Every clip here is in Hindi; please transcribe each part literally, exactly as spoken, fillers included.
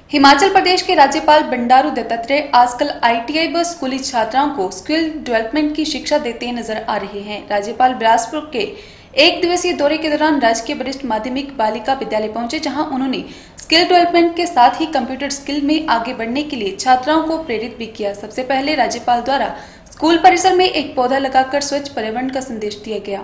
हिमाचल प्रदेश के राज्यपाल बंडारू दत्तात्रेय आजकल आईटीआई व स्कूली छात्राओं को स्किल डेवलपमेंट की शिक्षा देते नजर आ रहे हैं। राज्यपाल बिलासपुर के एक दिवसीय दौरे के दौरान राजकीय वरिष्ठ माध्यमिक बालिका विद्यालय पहुंचे, जहां उन्होंने स्किल डेवलपमेंट के साथ ही कंप्यूटर स्किल में आगे बढ़ने के लिए छात्राओं को प्रेरित भी किया। सबसे पहले राज्यपाल द्वारा स्कूल परिसर में एक पौधा लगाकर स्वच्छ पर्यावरण का संदेश दिया गया।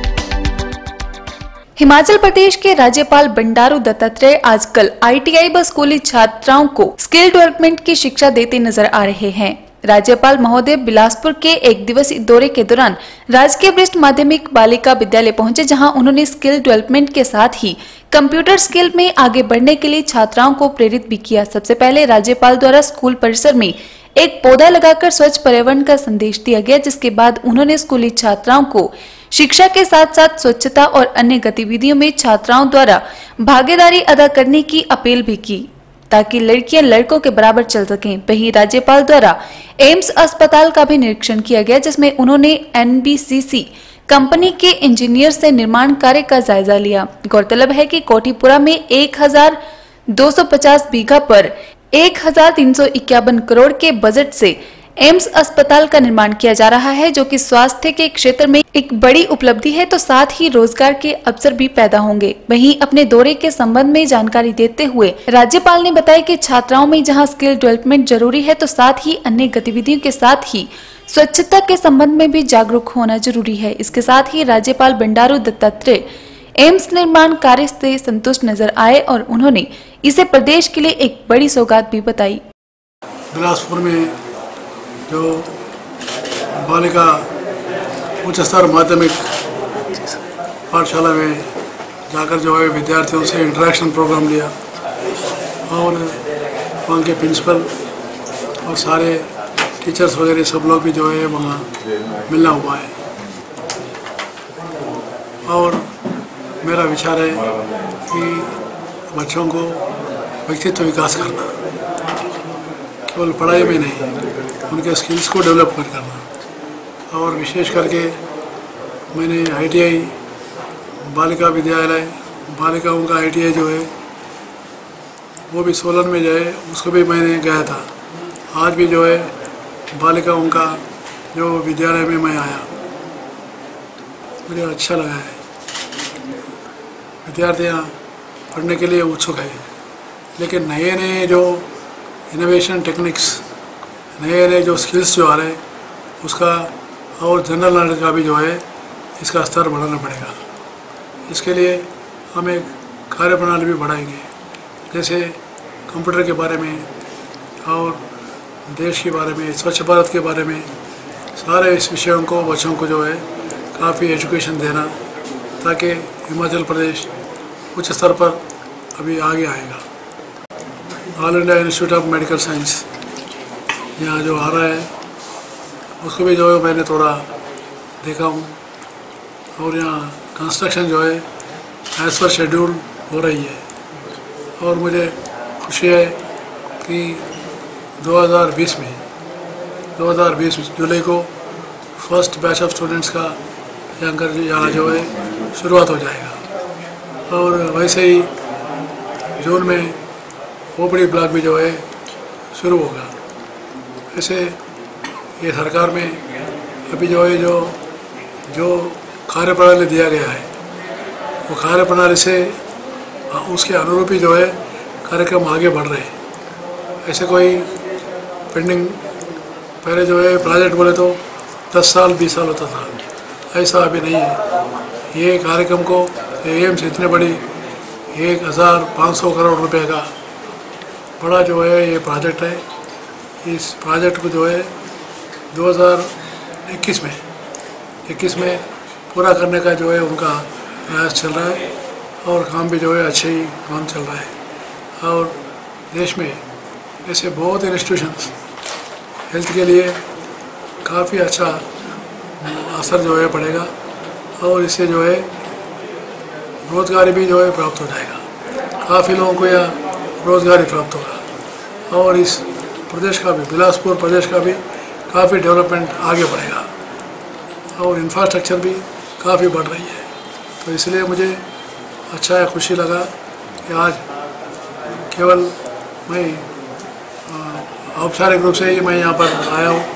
हिमाचल प्रदेश के राज्यपाल बंडारू दत्तात्रेय आजकल आईटीआई व स्कूली छात्राओं को स्किल डेवलपमेंट की शिक्षा देते नजर आ रहे हैं। राज्यपाल महोदय बिलासपुर के एक दिवसीय दौरे के दौरान राजकीय वरिष्ठ माध्यमिक बालिका विद्यालय पहुंचे, जहां उन्होंने स्किल डेवलपमेंट के साथ ही कंप्यूटर स्किल में आगे बढ़ने के लिए छात्राओं को प्रेरित भी किया। सबसे पहले राज्यपाल द्वारा स्कूल परिसर में एक पौधा लगाकर स्वच्छ पर्यावरण का संदेश दिया गया, जिसके बाद उन्होंने स्कूली छात्राओं को शिक्षा के साथ साथ स्वच्छता और अन्य गतिविधियों में छात्राओं द्वारा भागीदारी अदा करने की अपील भी की, ताकि लड़कियां लड़कों के बराबर चल सकें। वहीं राज्यपाल द्वारा एम्स अस्पताल का भी निरीक्षण किया गया, जिसमें उन्होंने एनबीसीसी कंपनी के इंजीनियर से निर्माण कार्य का जायजा लिया। गौरतलब है कि कोठीपुरा में एक हजार दो सौ पचास बीघा पर एक हजार तीन सौ इक्यावन करोड़ के बजट से एम्स अस्पताल का निर्माण किया जा रहा है, जो कि स्वास्थ्य के क्षेत्र में एक बड़ी उपलब्धि है, तो साथ ही रोजगार के अवसर भी पैदा होंगे। वहीं अपने दौरे के संबंध में जानकारी देते हुए राज्यपाल ने बताया कि छात्राओं में जहां स्किल डेवलपमेंट जरूरी है, तो साथ ही अन्य गतिविधियों के साथ ही स्वच्छता के संबंध में भी जागरूक होना जरूरी है। इसके साथ ही राज्यपाल बंडारू दत्तात्रेय एम्स निर्माण कार्य से संतुष्ट नजर आए और उन्होंने इसे प्रदेश के लिए एक बड़ी सौगात भी बताई। बिलासपुर में जो बालिका उच्च स्तर माध्यमिक पाठशाला में जाकर जो है विद्यार्थियों से इंटरेक्शन प्रोग्राम लिया और वहाँ के प्रिंसिपल और सारे टीचर्स वगैरह सब लोग भी जो है वहाँ मिलना हुआ है। और मेरा विचार है कि बच्चों को व्यक्तित्व विकास करना, केवल पढ़ाई में नहीं, उनके स्किल्स को डेवलप कर करना। और विशेष करके मैंने आईटीआई बालिका विद्यालय बालिकाओं का आईटीआई जो है वो भी सोलन में जो है उसको भी मैंने गया था। आज भी जो है बालिकाओं का जो विद्यालय में मैं आया, मुझे अच्छा लगा है। विद्यार्थियाँ पढ़ने के लिए उत्सुक है, लेकिन नए नए जो इनोवेशन टेक्निक्स, नए नए जो स्किल्स जो आ रहे हैं उसका और जनरल नॉलेज का भी जो है इसका स्तर बढ़ाना पड़ेगा। इसके लिए हम एक कार्यप्रणाली भी बढ़ाएंगे, जैसे कंप्यूटर के बारे में और देश के बारे में, स्वच्छ भारत के बारे में, सारे इस विषयों को बच्चों को जो है काफ़ी एजुकेशन देना, ताकि हिमाचल प्रदेश उच्च स्तर पर अभी आगे आएगा। All India Institute of Medical Science यहाँ जो आ रहा है उसको भी जो है मैंने थोड़ा देखा हूँ, और यहाँ कंस्ट्रक्शन जो है एज पर शेड्यूल हो रही है। और मुझे खुशी है कि दो हज़ार बीस में दो हज़ार बीस जुलाई को फर्स्ट बैच ऑफ स्टूडेंट्स का यहाँ कर यहाँ जो है शुरुआत हो जाएगा। और वैसे ही जून में ओपीडी ब्लॉक भी जो है शुरू होगा। ऐसे ये सरकार में अभी जो है जो जो कार्यप्रणाली दिया गया है वो कार्यप्रणाली से उसके अनुरूप ही जो है कार्यक्रम आगे बढ़ रहे हैं। ऐसे कोई पेंडिंग पहले जो है प्रोजेक्ट बोले तो दस साल बीस साल होता था, ऐसा अभी नहीं है। ये कार्यक्रम को एम्स इतने बड़ी एक हज़ार पाँच सौ करोड़ रुपए का बड़ा जो है ये प्रोजेक्ट है। इस प्रोजेक्ट को जो है दो हज़ार इक्कीस में इक्कीस में पूरा करने का जो है उनका प्रयास चल रहा है, और काम भी जो है अच्छे ही काम चल रहा है। और देश में ऐसे बहुत इंस्टीट्यूशंस हेल्थ के लिए काफ़ी अच्छा असर जो है पड़ेगा, और इससे जो है रोज़गार भी जो है प्राप्त हो जाएगा। काफ़ी लोगों को यह रोज़गार ही प्राप्त होगा, और इस प्रदेश का भी, बिलासपुर प्रदेश का भी काफ़ी डेवलपमेंट आगे बढ़ेगा, और इंफ्रास्ट्रक्चर भी काफ़ी बढ़ रही है। तो इसलिए मुझे अच्छा है, खुशी लगा कि आज केवल मैं अ, औपचारिक रूप से ही मैं यहाँ पर आया हूँ